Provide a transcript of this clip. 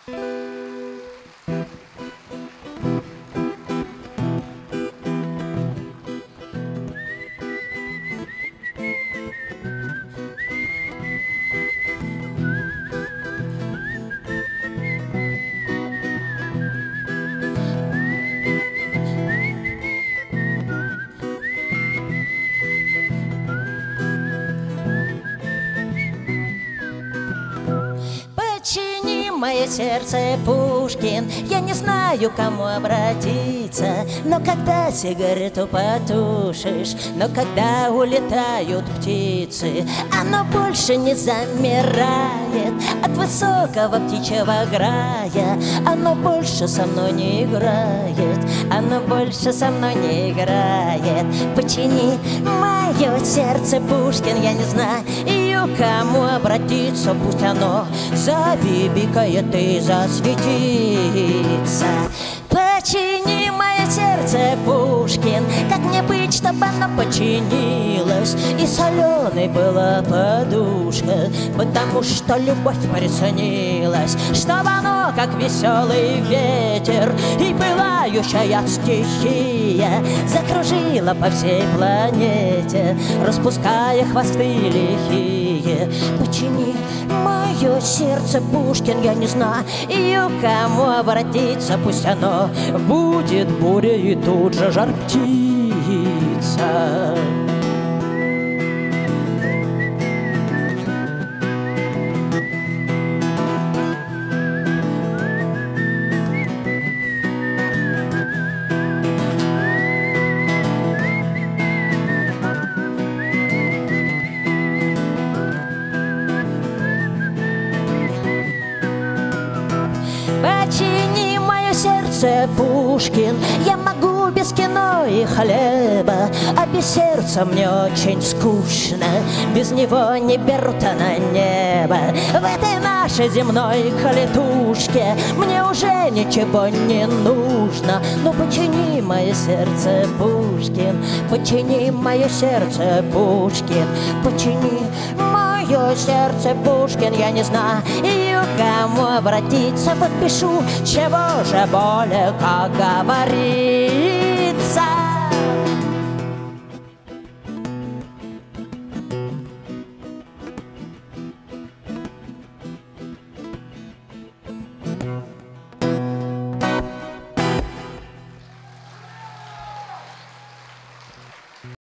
Мое сердце, Пушкин, я не знаю, кому обратиться. Но когда сигарету потушишь, но когда улетают птицы, оно больше не замирает от высокого птичьего грая. Оно больше со мной не играет, оно больше со мной не играет. Почини мое сердце, Пушкин, я не знаю, кому обратиться, пусть оно забибикает и засветится. Почини мое сердце, Пушкин, как мне быть, чтобы оно починилось и соленой была подушка, потому что любовь приснилась, чтобы оно, как веселый ветер и пылающая стихия, закружила по всей планете, распуская хвосты лихие. Почини мое сердце, Пушкин, я не знаю, кому обратиться, пусть оно будет бурей и тут же жар птица. Почини мое сердце, Пушкин, я могу без кино и хлеба, а без сердца мне очень скучно, без него не берут на небо. В этой нашей земной клетушке мне уже ничего не нужно. Но почини мое сердце, Пушкин, почини мое сердце, Пушкин, почини мое сердце, Пушкин, я не знаю, кому обратиться, вот пишу, чего же более, как говорится.